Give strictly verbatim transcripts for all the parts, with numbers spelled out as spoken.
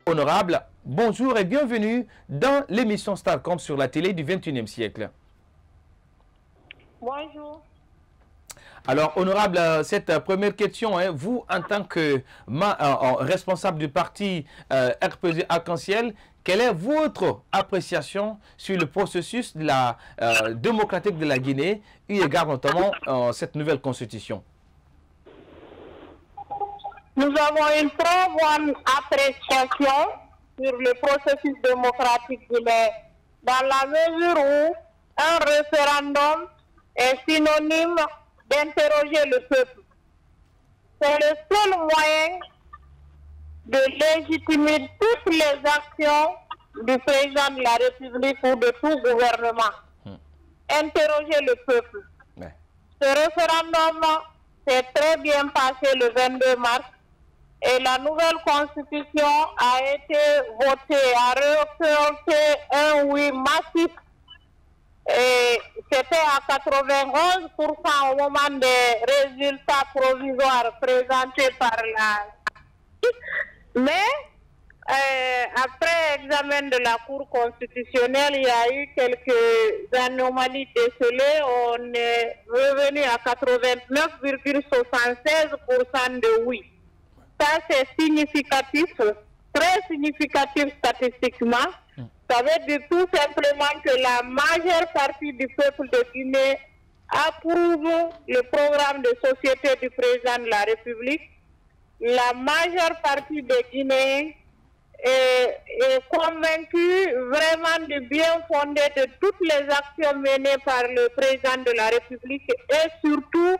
honorable, bonjour et bienvenue dans l'émission Starcom sur la télé du vingt et unième siècle. Bonjour. Alors, honorable, cette première question, hein, vous, en tant que ma, euh, responsable du parti euh, R P G Arc-en-Ciel, quelle est votre appréciation sur le processus de la, euh, démocratique de la Guinée, eu égard notamment à cette nouvelle constitution? Nous avons une très bonne appréciation sur le processus démocratique guinéen, dans la mesure où un référendum est synonyme d'interroger le peuple. C'est le seul moyen de légitimer toutes les actions du président de la République ou de tout gouvernement. Hmm. Interroger le peuple. Ouais. Ce référendum s'est très bien passé le vingt-deux mars et la nouvelle constitution a été votée, a reporté un oui massif. C'était à quatre-vingt-onze pour cent au moment des résultats provisoires présentés par la... Mais euh, après examen de la Cour constitutionnelle, il y a eu quelques anomalies décelées. On est revenu à quatre-vingt-neuf virgule soixante-seize pour cent de oui. Ça, c'est significatif, très significatif statistiquement. Ça veut dire tout simplement que la majeure partie du peuple de Guinée approuve le programme de société du président de la République. La majeure partie des Guinéens est, est convaincue vraiment du bien fondé de toutes les actions menées par le président de la République et surtout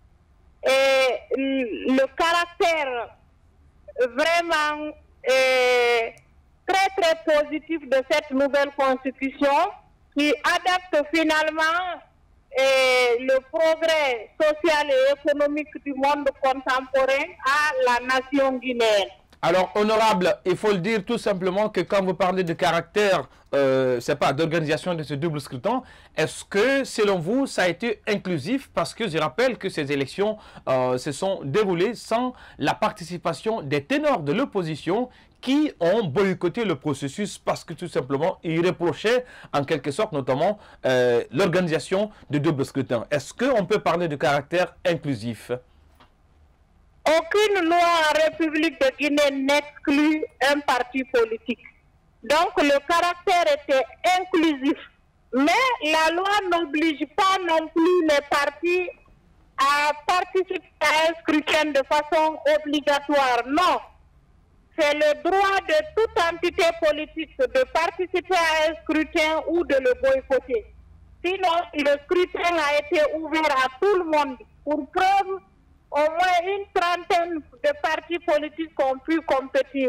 et le caractère vraiment euh, très très positif de cette nouvelle constitution qui adapte finalement euh, le progrès social et économique du monde contemporain à la nation guinéenne. Alors, honorable, il faut le dire tout simplement que quand vous parlez de caractère, euh, c'est pas d'organisation de ce double scrutin, est-ce que, selon vous, ça a été inclusif? Parce que je rappelle que ces élections euh, se sont déroulées sans la participation des ténors de l'opposition qui ont boycotté le processus parce que tout simplement, ils reprochaient en quelque sorte notamment euh, l'organisation de double scrutin. Est-ce qu'on peut parler de caractère inclusif? Aucune loi en République de Guinée n'exclut un parti politique. Donc le caractère était inclusif. Mais la loi n'oblige pas non plus les partis à participer à un scrutin de façon obligatoire. Non. C'est le droit de toute entité politique de participer à un scrutin ou de le boycotter. Sinon, le scrutin a été ouvert à tout le monde. Pour preuve, au moins une trentaine de partis politiques ont pu compétir.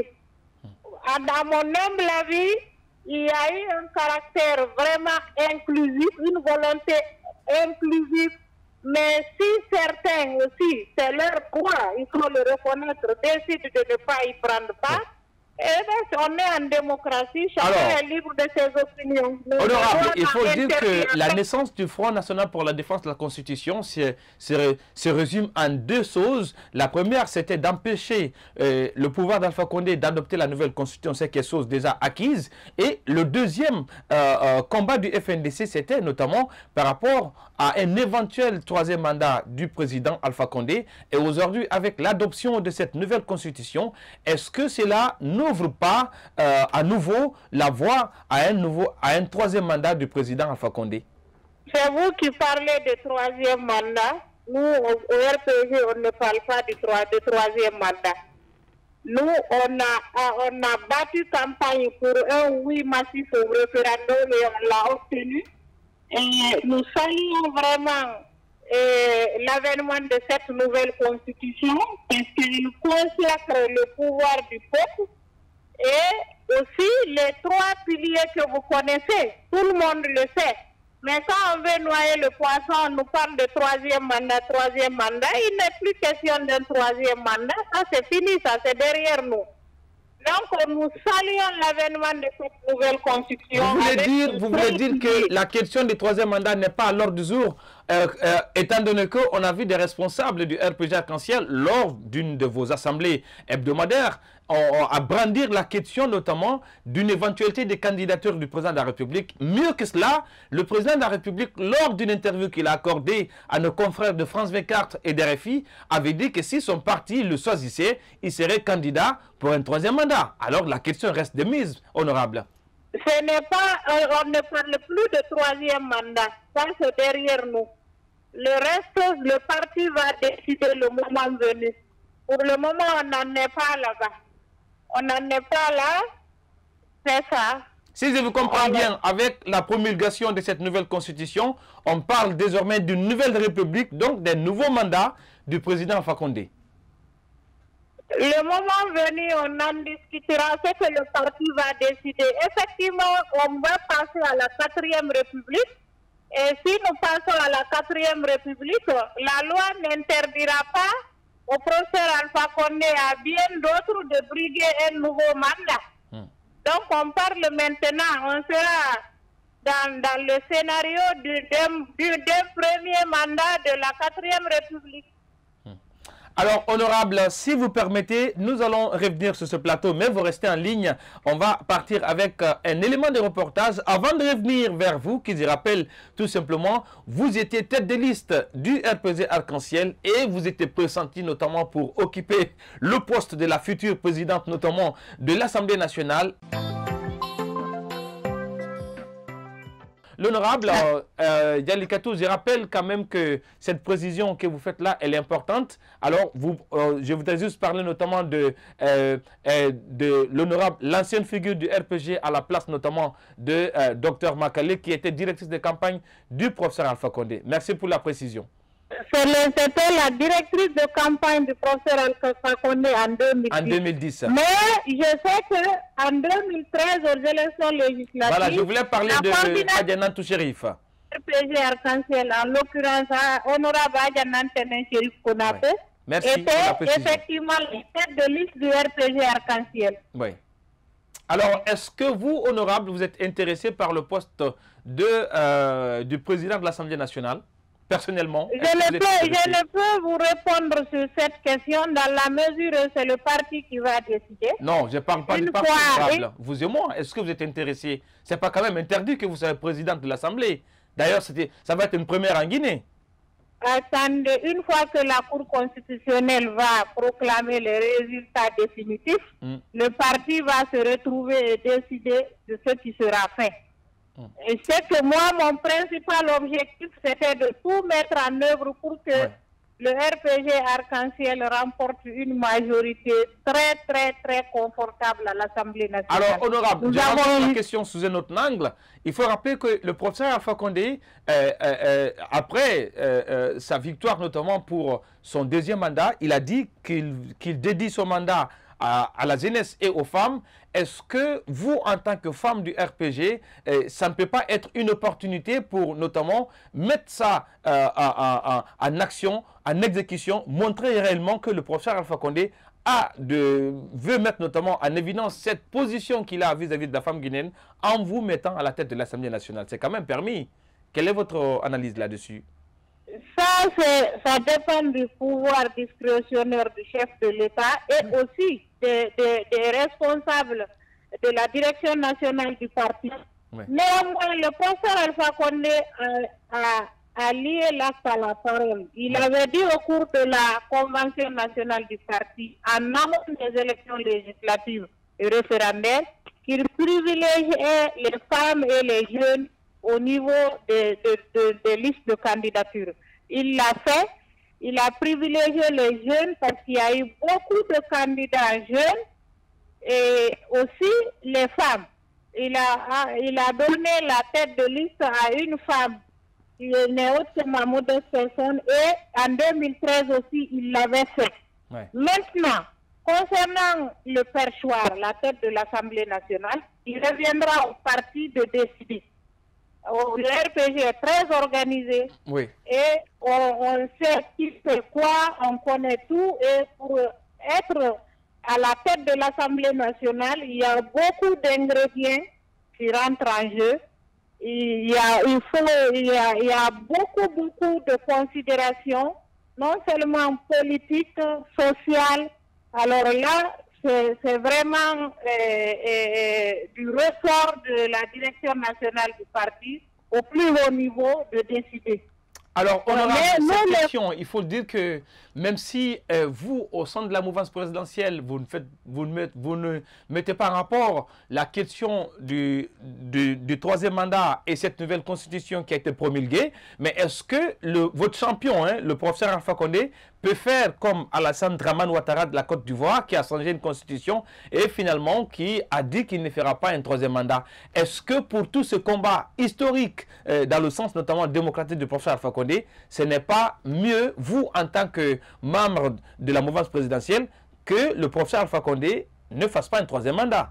À mon humble avis, il y a eu un caractère vraiment inclusif, une volonté inclusive, mais si certains aussi, c'est leur droit, il faut le reconnaître, décident de ne pas y prendre part, eh bien, on est en démocratie, chacun Alors, est libre de ses opinions. Honorable, il faut dire que la naissance du Front National pour la défense de la Constitution se, se, se résume en deux choses. La première, c'était d'empêcher euh, le pouvoir d'Alpha Condé d'adopter la nouvelle Constitution, c'est quelque chose déjà acquise. Et le deuxième euh, euh, combat du F N D C, c'était notamment par rapport à un éventuel troisième mandat du président Alpha Condé. Et aujourd'hui, avec l'adoption de cette nouvelle Constitution, est-ce que cela n'ouvre pas euh, à nouveau la voie à un, nouveau, à un troisième mandat du président Alpha Condé? C'est vous qui parlez de troisième mandat. Nous, au, au R P G, on ne parle pas du de troisième mandat. Nous, on a, on a battu campagne pour un oui massif au référendum et on l'a obtenu. Et nous saluons vraiment l'avènement de cette nouvelle constitution parce qu'elle consacre le pouvoir du peuple et aussi les trois piliers que vous connaissez. Tout le monde le sait. Mais quand on veut noyer le poisson, on nous parle de troisième mandat, troisième mandat. Il n'est plus question d'un troisième mandat. Ça, c'est fini, ça, c'est derrière nous. Donc, nous saluons l'avènement de cette nouvelle constitution. Vous voulez dire, vous voulez dire que la question du troisième mandat n'est pas à l'ordre du jour euh, euh, étant donné qu'on a vu des responsables du R P G Arc-en-Ciel lors d'une de vos assemblées hebdomadaires à brandir la question notamment d'une éventualité des candidatures du président de la République. Mieux que cela, le président de la République, lors d'une interview qu'il a accordée à nos confrères de France vingt-quatre et d'R F I, avait dit que si son parti le choisissait, il serait candidat pour un troisième mandat. Alors la question reste de mise, honorable. Ce n'est pas, on ne parle plus de troisième mandat, ça c'est derrière nous. Le reste, le parti va décider le moment venu. Pour le moment, on n'en est pas là-bas. On n'en est pas là, c'est ça. Si je vous comprends bien, avec la promulgation de cette nouvelle constitution, on parle désormais d'une nouvelle république, donc d'un nouveau mandat du président Alpha Condé. Le moment venu, on en discutera, c'est que le parti va décider. Effectivement, on va passer à la quatrième république. Et si nous passons à la quatrième république, la loi n'interdira pas au professeur Alpha Condé à bien d'autres de briguer un nouveau mandat. Hmm. Donc on parle maintenant, on sera dans, dans le scénario du, du, du premier mandat de la quatrième république. Alors, honorable, si vous permettez, nous allons revenir sur ce plateau, mais vous restez en ligne. On va partir avec euh, un élément de reportage avant de revenir vers vous, qui je rappelle tout simplement, vous étiez tête de liste du R P G Arc-en-Ciel et vous étiez pressenti notamment pour occuper le poste de la future présidente, notamment de l'Assemblée nationale. L'honorable euh, Dialikatou, je rappelle quand même que cette précision que vous faites là, elle est importante. Alors, vous, euh, je voudrais juste parler notamment de, euh, euh, de l'honorable, l'ancienne figure du R P G à la place notamment de euh, Dr Makale, qui était directrice de campagne du professeur Alpha Condé. Merci pour la précision. C'était la directrice de campagne du professeur Alpha Condé en deux mille dix. En deux mille dix. Mais je sais qu'en deux mille treize, aux élections législatives... Voilà, je voulais parler de Adjanan Toucherif. R P G Arc-en-Ciel, en l'occurrence, honorable Adjanan Toucherif Konapé, oui. était effectivement la tête de liste du R P G Arc-en-Ciel. Oui. Alors, est-ce que vous, honorable, vous êtes intéressé par le poste de, euh, du président de l'Assemblée nationale? Personnellement, je ne, peux, je ne peux vous répondre sur cette question dans la mesure où c'est le parti qui va décider. Non, je ne parle pas une du parti. Fois, vous et moi, est-ce que vous êtes intéressé? Ce n'est pas quand même interdit que vous soyez présidente de l'Assemblée. D'ailleurs, ça va être une première en Guinée. Attendez, une fois que la Cour constitutionnelle va proclamer les résultats définitifs, mm. le parti va se retrouver et décider de ce qui sera fait. Et c'est que moi, mon principal objectif, c'était de tout mettre en œuvre pour que ouais. le R P G Arc-en-Ciel remporte une majorité très, très, très confortable à l'Assemblée nationale. Alors, honorable, je avons une question sous un autre angle. Il faut rappeler que le professeur Alpha Condé, euh, euh, euh, après euh, euh, sa victoire notamment pour son deuxième mandat, il a dit qu'il qu'il dédie son mandat À, à la jeunesse et aux femmes. Est-ce que vous, en tant que femme du R P G, eh, ça ne peut pas être une opportunité pour notamment mettre ça euh, en, en, en action, en exécution, montrer réellement que le professeur Alpha Condé a de, veut mettre notamment en évidence cette position qu'il a vis-à-vis de la femme guinéenne en vous mettant à la tête de l'Assemblée nationale? C'est quand même permis. Quelle est votre analyse là-dessus? Ça, ça dépend du pouvoir discrétionnaire du chef de l'État et mmh. aussi des, des, des responsables de la direction nationale du parti. Ouais. Néanmoins, le professeur Alpha Condé a, a, a lié l'acte à la parole. Il ouais. avait dit au cours de la convention nationale du parti, en amont des élections législatives et référendaires, qu'il privilégiait les femmes et les jeunes au niveau des de, de, de listes de candidature. Il l'a fait, il a privilégié les jeunes parce qu'il y a eu beaucoup de candidats jeunes et aussi les femmes. Il a, il a donné la tête de liste à une femme qui n'est autre que Mahmoud Personne et en deux mille treize aussi il l'avait fait. Ouais. Maintenant, concernant le perchoir, la tête de l'Assemblée nationale, il reviendra au parti de décider. Le R P G est très organisé oui. et on, on sait qui fait quoi, on connaît tout et pour être à la tête de l'Assemblée nationale, il y a beaucoup d'ingrédients qui rentrent en jeu. il y a, il faut, il y a, il y a beaucoup, beaucoup de considérations, non seulement politiques, sociales. Alors là, c'est vraiment euh, euh, du ressort de la direction nationale du parti au plus haut niveau de décider. Alors, honorable, cette question, il faut dire que même si euh, vous, au sein de la mouvance présidentielle, vous ne, faites, vous ne, met, vous ne mettez pas en rapport la question du, du, du troisième mandat et cette nouvelle constitution qui a été promulguée, mais est-ce que le, votre champion, hein, le professeur Alpha Condé, peut faire comme Alassane Dramane Ouattara de la Côte d'Ivoire, qui a changé une constitution et finalement qui a dit qu'il ne fera pas un troisième mandat? Est-ce que pour tout ce combat historique, euh, dans le sens notamment démocratique du professeur Alpha Condé, ce n'est pas mieux, vous en tant que membre de la mouvance présidentielle, que le professeur Alpha Condé ne fasse pas un troisième mandat?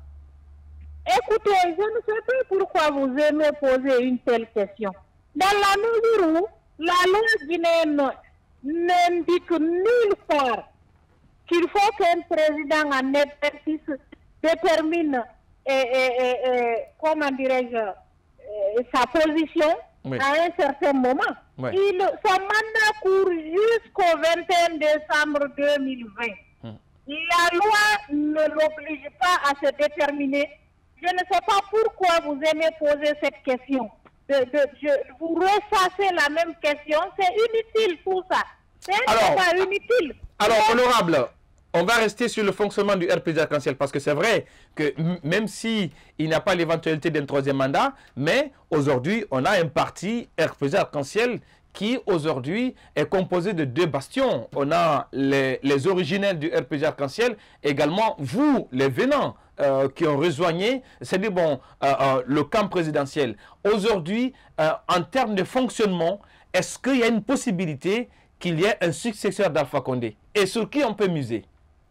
Écoutez, je ne sais pas pourquoi vous aimez poser une telle question. Dans la mesure où la loi guinéenne n'indique nulle part qu'il faut qu'un président en exercice détermine, et, et, et, et, comment dirais-je, sa position, oui, à un certain moment. Oui. Il, son mandat court jusqu'au vingt et un décembre deux mille vingt. Hum. La loi ne l'oblige pas à se déterminer. Je ne sais pas pourquoi vous aimez poser cette question. De, de, je, vous ressassez la même question, c'est inutile tout ça. C'est pas inutile. Alors, honorable, on va rester sur le fonctionnement du R P G arc-en-ciel parce que c'est vrai que même s'il n'y a pas l'éventualité d'un troisième mandat, mais aujourd'hui, on a un parti R P G arc-en-ciel qui aujourd'hui est composé de deux bastions. On a les, les originels du R P G arc-en-ciel, également vous, les venants, euh, qui ont rejoigné, c'est-à-dire bon, euh, euh, le camp présidentiel. Aujourd'hui, euh, en termes de fonctionnement, est-ce qu'il y a une possibilité qu'il y ait un successeur d'Alpha Condé? Et sur qui on peut miser?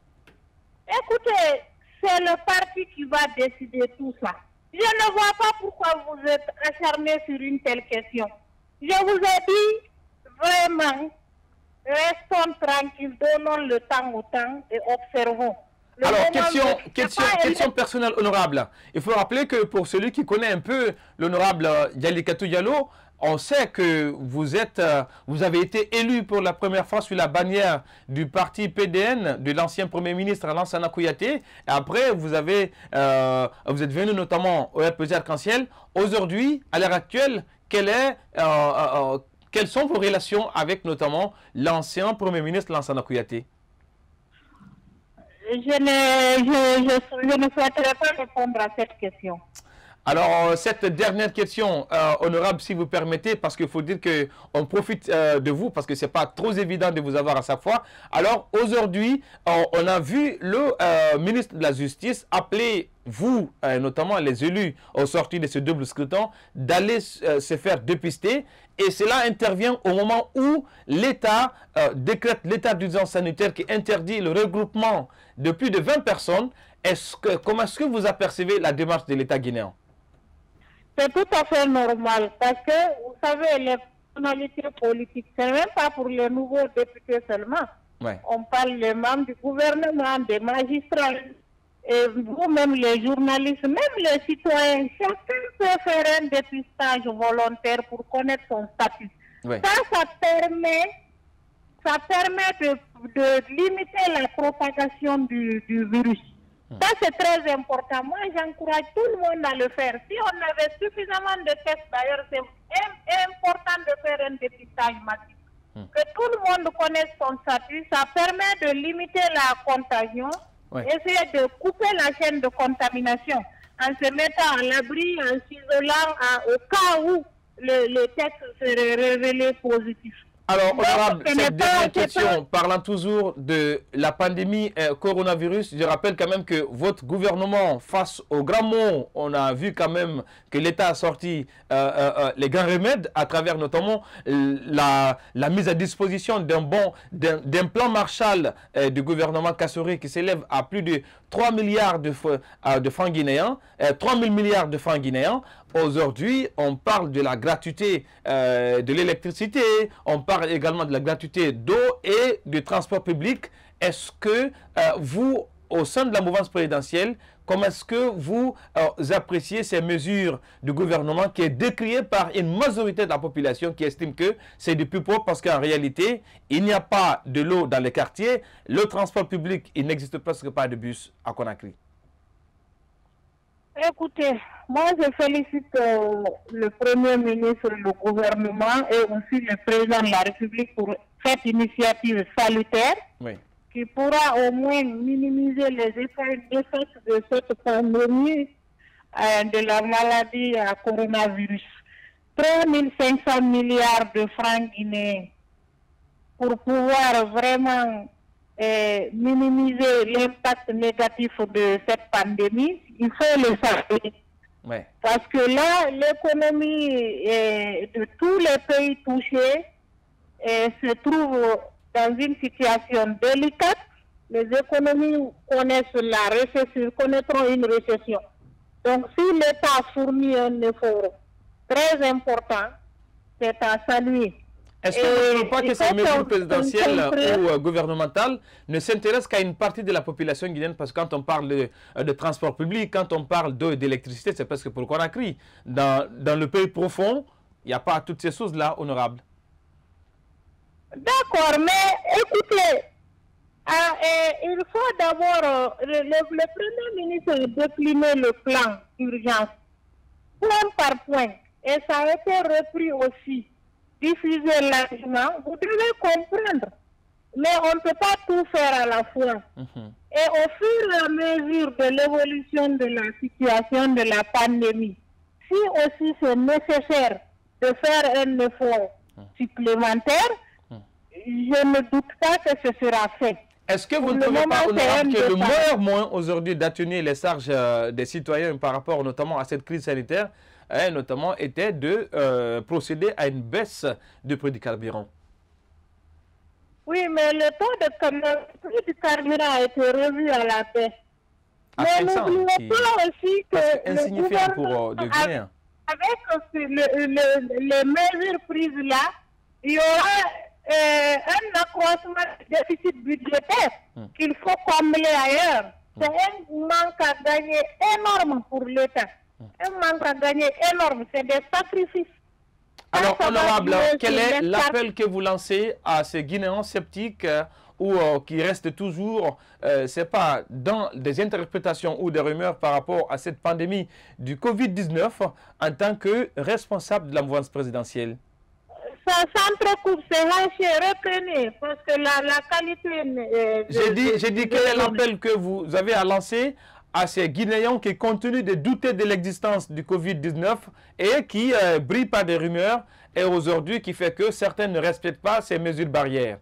Écoutez, c'est le parti qui va décider tout ça. Je ne vois pas pourquoi vous êtes acharné sur une telle question. Je vous ai dit, vraiment, restons tranquilles, donnons le temps au temps et observons. Le Alors, question, question, question personnelle honorable. Il faut rappeler que pour celui qui connaît un peu l'honorable Yalikatou Diallo, on sait que vous êtes, vous avez été élu pour la première fois sur la bannière du parti P D N de l'ancien Premier ministre Lansana Kouyaté. Et après, vous avez, euh, vous êtes venu notamment au R P G arc-en-ciel. Aujourd'hui, à l'heure actuelle, quelle est, euh, euh, quelles sont vos relations avec notamment l'ancien Premier ministre Lansana Kouyaté? Je ne, je, je, je ne souhaiterais pas répondre à cette question. Alors, cette dernière question, euh, honorable, si vous permettez, parce qu'il faut dire qu'on profite euh, de vous, parce que ce n'est pas trop évident de vous avoir à chaque fois. Alors, aujourd'hui, on, on a vu le euh, ministre de la Justice appeler vous, euh, notamment les élus, au sortir de ce double scrutin, d'aller euh, se faire dépister. Et cela intervient au moment où l'État euh, décrète l'état d'urgence sanitaire qui interdit le regroupement de plus de vingt personnes. Est-ce que, comment est-ce que vous apercevez la démarche de l'État guinéen? C'est tout à fait normal parce que, vous savez, les personnalités politiques, ce n'est même pas pour les nouveaux députés seulement. Ouais. On parle des membres du gouvernement, des magistrats, et vous-même les journalistes, même les citoyens. Chacun peut faire un dépistage volontaire pour connaître son statut. Ouais. Ça, ça permet, ça permet de, de limiter la propagation du, du virus. Ça, c'est très important. Moi, j'encourage tout le monde à le faire. Si on avait suffisamment de tests, d'ailleurs, c'est important de faire un dépistage massif. Hum. Que tout le monde connaisse son statut, ça permet de limiter la contagion, ouais, essayer de couper la chaîne de contamination en se mettant à l'abri, en s'isolant au cas où le, le test serait révélé positif. Alors, honorable, cette dernière question, parlant toujours de la pandémie euh, coronavirus, je rappelle quand même que votre gouvernement, face aux grands mots, on a vu quand même que l'État a sorti euh, euh, les grands remèdes à travers notamment la, la mise à disposition d'un bon, d'un plan Marshall euh, du gouvernement Kassory qui s'élève à plus de trois milliards de, euh, de francs guinéens, euh, trois mille milliards de francs guinéens. Aujourd'hui, on parle de la gratuité euh, de l'électricité, on parle également de la gratuité d'eau et du transport public. Est-ce que euh, vous, au sein de la mouvance présidentielle, comment est-ce que vous euh, appréciez ces mesures du gouvernement qui est décrié par une majorité de la population qui estime que c'est du plus propre parce qu'en réalité, il n'y a pas de l'eau dans les quartiers, le transport public, il n'existe presque pas de bus à Conakry? Écoutez, moi je félicite euh, le Premier ministre, le gouvernement et aussi le Président de la République pour cette initiative salutaire. Oui. Qui pourra au moins minimiser les effets de cette pandémie euh, de la maladie à coronavirus. trois mille cinq cents milliards de francs guinéens pour pouvoir vraiment euh, minimiser l'impact négatif de cette pandémie, il faut le savoir. Ouais. Parce que là, l'économie euh, de tous les pays touchés euh, se trouve dans une situation délicate. Les économies connaissent la récession, connaîtront une récession. Donc, si l'État fournit un effort très important, c'est à saluer. Est-ce que vous ne trouvez pas que ces mesures présidentielles ou euh, gouvernementales ne s'intéressent qu'à une partie de la population guinéenne? Parce que quand on parle de, de transport public, quand on parle d'eau et d'électricité, c'est presque pour le Conakry. Dans, dans le pays profond, il n'y a pas toutes ces choses-là honorables. D'accord, mais écoutez, ah, eh, il faut d'abord, euh, le, le, le Premier ministre décliner le plan d'urgence, point par point, et ça a été repris aussi, diffusé largement. Vous devez comprendre, mais on ne peut pas tout faire à la fois. Mm-hmm. Et au fur et à mesure de l'évolution de la situation de la pandémie, si aussi c'est nécessaire de faire un effort mm. supplémentaire, je ne doute pas que ce sera fait. Est-ce que vous ne trouvez pas honorable que le meilleur moyen aujourd'hui d'atténuer les charges euh, des citoyens par rapport notamment à cette crise sanitaire, hein, notamment, était de euh, procéder à une baisse du prix du carburant? Oui, mais le taux de le prix du carburant a été revu à la baisse. Mais n'oublions pas aussi que le gouvernement, pour, euh, avec, avec le, le, les mesures prises là, il y aura Euh, un accroissement du déficit budgétaire hum. qu'il faut combler ailleurs. Hum. C'est un manque à gagner énorme pour l'État. Hum. Un manque à gagner énorme, c'est des sacrifices. Alors, honorable, quel est l'appel que vous lancez à ces Guinéens sceptiques euh, ou euh, qui restent toujours, euh, c'est pas dans des interprétations ou des rumeurs par rapport à cette pandémie du Covid dix-neuf en tant que responsable de la mouvance présidentielle? Ça s'entrecoupe, c'est haché, reprenez, parce que la, la qualité... Euh, J'ai dit, j'ai dit quel est l'appel que vous avez à lancer à ces Guinéens qui continuent de douter de l'existence du Covid dix-neuf et qui euh, brillent par des rumeurs et aujourd'hui qui fait que certains ne respectent pas ces mesures barrières?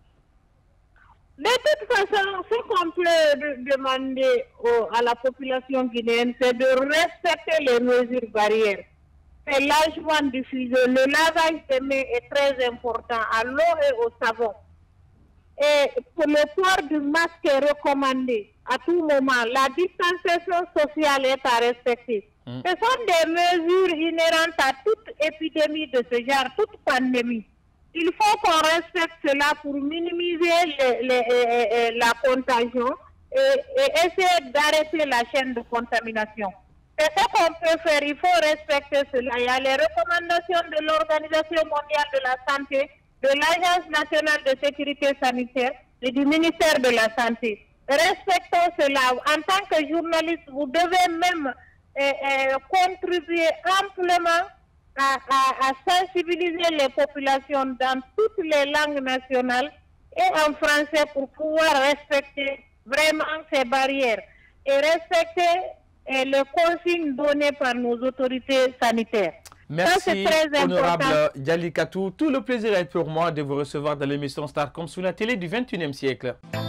De toute façon, ce qu'on peut demander au, à la population guinéenne, c'est de respecter les mesures barrières. C'est largement diffusé. Le lavage des mains est très important à l'eau et au savon. Et pour le port du masque est recommandé à tout moment. La distanciation sociale est à respecter. Mmh. Ce sont des mesures inhérentes à toute épidémie de ce genre, toute pandémie. Il faut qu'on respecte cela pour minimiser les, les, les, la contagion et, et essayer d'arrêter la chaîne de contamination. C'est ce qu'on peut faire, il faut respecter cela. Il y a les recommandations de l'Organisation mondiale de la santé, de l'Agence nationale de sécurité sanitaire et du ministère de la Santé. Respectons cela. En tant que journaliste, vous devez même euh, euh, contribuer amplement à, à, à sensibiliser les populations dans toutes les langues nationales et en français pour pouvoir respecter vraiment ces barrières et respecter et les consignes données par nos autorités sanitaires. Merci, ça, honorable Dialy Katou. Tout le plaisir est pour moi de vous recevoir dans l'émission Starcom sur la télé du vingt et unième siècle.